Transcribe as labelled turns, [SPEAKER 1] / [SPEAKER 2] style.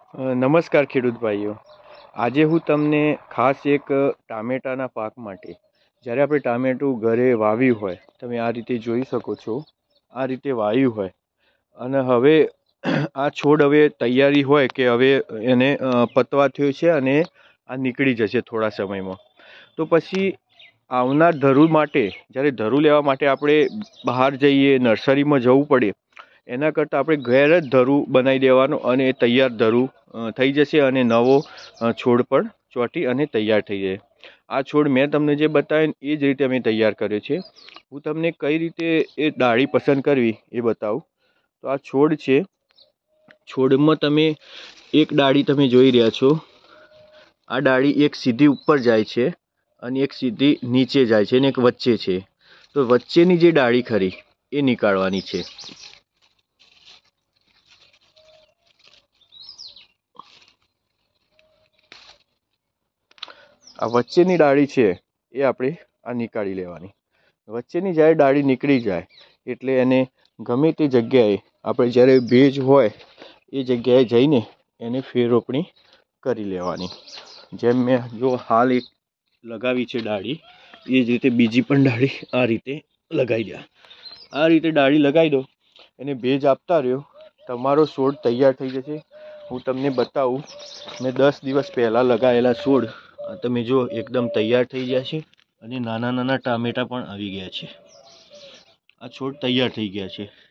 [SPEAKER 1] નમસ્કાર ખેડૂત ભાઈઓ. આજે હું તમને ખાસ એક ટામેટાના પાક માટે, જ્યારે આપણે ટામેટું ઘરે વાવ્યું હોય, તમે આ રીતે જોઈ શકો છો, આ રીતે વાવ્યું હોય અને હવે આ છોડ હવે તૈયારી હોય કે હવે એને પતવા થયો છે અને આ નીકળી જશે થોડા સમયમાં. તો પછી આવનાર ધરું માટે, જ્યારે ધરું લેવા માટે આપણે બહાર જઈએ, નર્સરીમાં જવું પડે, એના કરતાં આપણે ઘેર જ ધરું બનાવી દેવાનું અને એ તૈયાર ધરું થઈ જશે અને નવો છોડ પણ ચોંટી અને તૈયાર થઈ જાય. આ છોડ મેં તમને જે બતાવ્યું એ જ રીતે અમે તૈયાર કર્યો છે. હું તમને કઈ રીતે એ ડાળી પસંદ કરવી એ બતાવું. તો આ છોડ છે, છોડમાં તમે એક ડાળી તમે જોઈ રહ્યા છો. આ ડાળી એક સીધી ઉપર જાય છે અને એક સીધી નીચે જાય છે અને એક વચ્ચે છે. તો વચ્ચેની જે ડાળી ખરી એ નીકાળવાની છે. આ વચ્ચેની ડાળી છે એ આપણે આ નીકાળી લેવાની. વચ્ચેની જ્યારે ડાળી નીકળી જાય એટલે એને ગમે તે જગ્યાએ આપણે જ્યારે ભેજ હોય એ જગ્યાએ જઈને એને ફેરરોપણી કરી લેવાની. જેમ મેં જો હાલ એક લગાવી છે ડાળી, એ જ રીતે બીજી પણ ડાળી આ રીતે લગાવી દો. આ રીતે ડાળી લગાવી દો, એને ભેજ આપતા રહ્યો, તમારો છોડ તૈયાર થઈ જશે. હું તમને બતાવું, મેં 10 દિવસ પહેલાં લગાવેલા છોડ તમે જો એકદમ તૈયાર થઈ ગયા છે અને નાના નાના ટામેટા પણ આવી ગયા છે. આ છોડ તૈયાર થઈ ગયા છે.